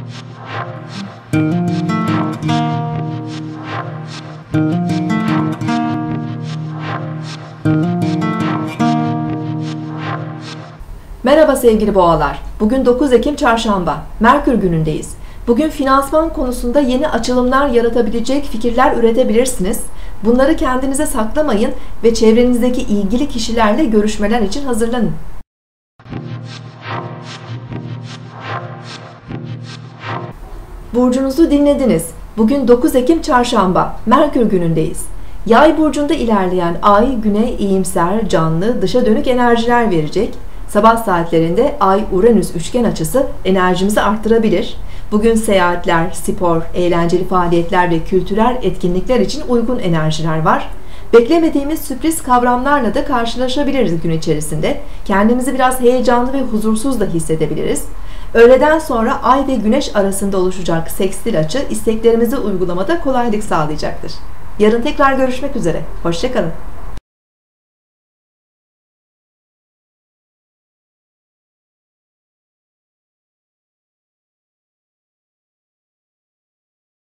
Merhaba sevgili boğalar. Bugün 9 Ekim Çarşamba. Merkür günündeyiz. Bugün finansman konusunda yeni açılımlar yaratabilecek fikirler üretebilirsiniz. Bunları kendinize saklamayın ve çevrenizdeki ilgili kişilerle görüşmeler için hazırlanın. Burcunuzu dinlediniz. Bugün 9 Ekim Çarşamba. Merkür günündeyiz. Yay burcunda ilerleyen Ay, Güney iyimser, canlı, dışa dönük enerjiler verecek. Sabah saatlerinde Ay-Uranüs üçgen açısı enerjimizi arttırabilir. Bugün seyahatler, spor, eğlenceli faaliyetler ve kültürel etkinlikler için uygun enerjiler var. Beklemediğimiz sürpriz kavramlarla da karşılaşabiliriz gün içerisinde. Kendimizi biraz heyecanlı ve huzursuz da hissedebiliriz. Öğleden sonra Ay ve Güneş arasında oluşacak sekstil açı isteklerimizi uygulamada kolaylık sağlayacaktır. Yarın tekrar görüşmek üzere. Hoşça kalın.